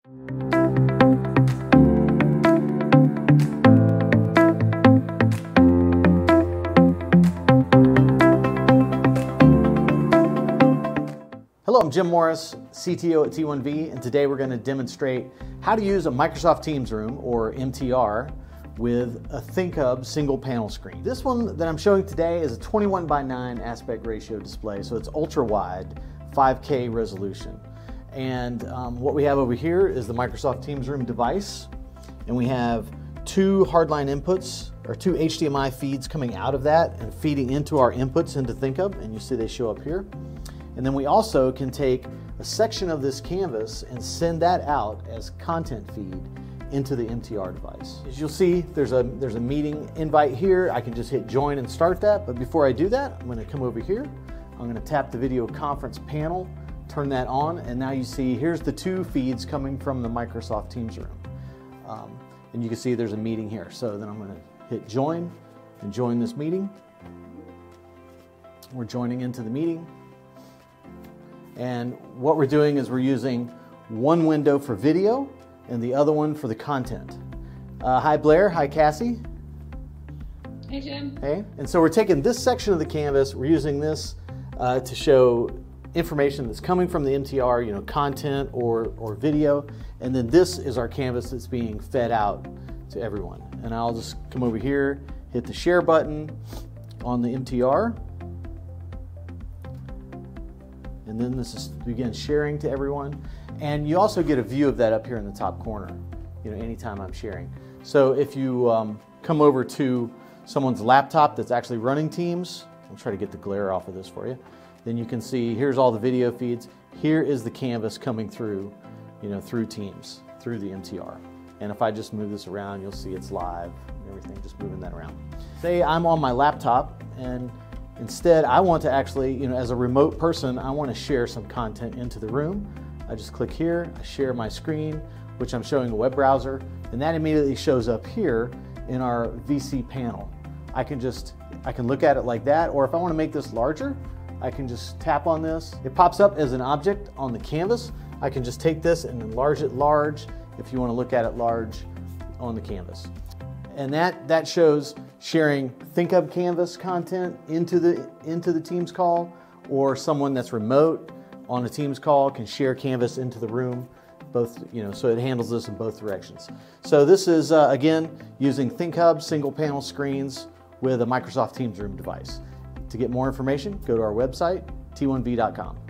Hello, I'm Jim Morris, CTO at T1V, and today we're going to demonstrate how to use a Microsoft Teams room, or MTR, with a ThinkHub single panel screen. This one that I'm showing today is a 21:9 aspect ratio display, so it's ultra wide, 5K resolution. And what we have over here is the Microsoft Teams room device, and we have two hardline inputs, or two HDMI feeds coming out of that and feeding into our inputs into ThinkHub, and you see they show up here. And then we also can take a section of this canvas and send that out as content feed into the MTR device. As you'll see, there's a meeting invite here. I can just hit join and start that, but before I do that, I'm going to come over here. I'm going to tap the video conference panel, turn that on, and now you see here's the two feeds coming from the Microsoft Teams room. And you can see there's a meeting here. So then I'm going to hit join and join this meeting. We're joining into the meeting. And what we're doing is we're using one window for video and the other one for the content. Hi Blair, hi Cassie. Hey Jim. Hey, and so we're taking this section of the canvas, we're using this to show information that's coming from the MTR, you know, content or video, and then this is our canvas that's being fed out to everyone. And I'll just come over here, hit the share button on the MTR. And then this is begin sharing to everyone. And you also get a view of that up here in the top corner, you know, anytime I'm sharing. So if you come over to someone's laptop that's actually running Teams, I'll try to get the glare off of this for you, then you can see here's all the video feeds. Here is the canvas coming through, you know, through Teams, through the MTR. And if I just move this around, you'll see it's live and everything, just moving that around. Say I'm on my laptop and instead, I want to actually, you know, as a remote person, I want to share some content into the room. I just click here, I share my screen, which I'm showing a web browser, and that immediately shows up here in our VC panel. I can look at it like that, or if I want to make this larger, I can just tap on this. It pops up as an object on the canvas. I can just take this and enlarge it large if you want to look at it large on the canvas. And that shows sharing ThinkHub Canvas content into the Teams call, or someone that's remote on a Teams call can share Canvas into the room, both, you know, so it handles this in both directions. So this is, again, using ThinkHub single panel screens with a Microsoft Teams room device. To get more information, go to our website, t1v.com.